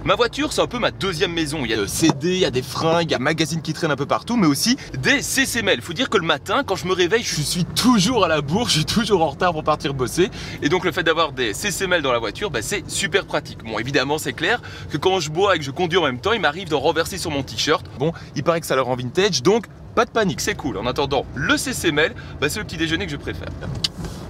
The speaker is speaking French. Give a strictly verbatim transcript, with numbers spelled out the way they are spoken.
Ma voiture, c'est un peu ma deuxième maison. Il y a des C D, il y a des fringues, il y a magazines qui traînent un peu partout, mais aussi des C C M L. Faut dire que le matin, quand je me réveille, je suis toujours à la bourre, je suis toujours en retard pour partir bosser. Et donc le fait d'avoir des C C M L dans la voiture, bah, c'est super pratique. Bon, évidemment, c'est clair que quand je bois et que je conduis en même temps, il m'arrive d'en renverser sur mon t-shirt. Bon, il paraît que ça le rend vintage, donc pas de panique, c'est cool. En attendant, le C C M L, bah, c'est le petit déjeuner que je préfère.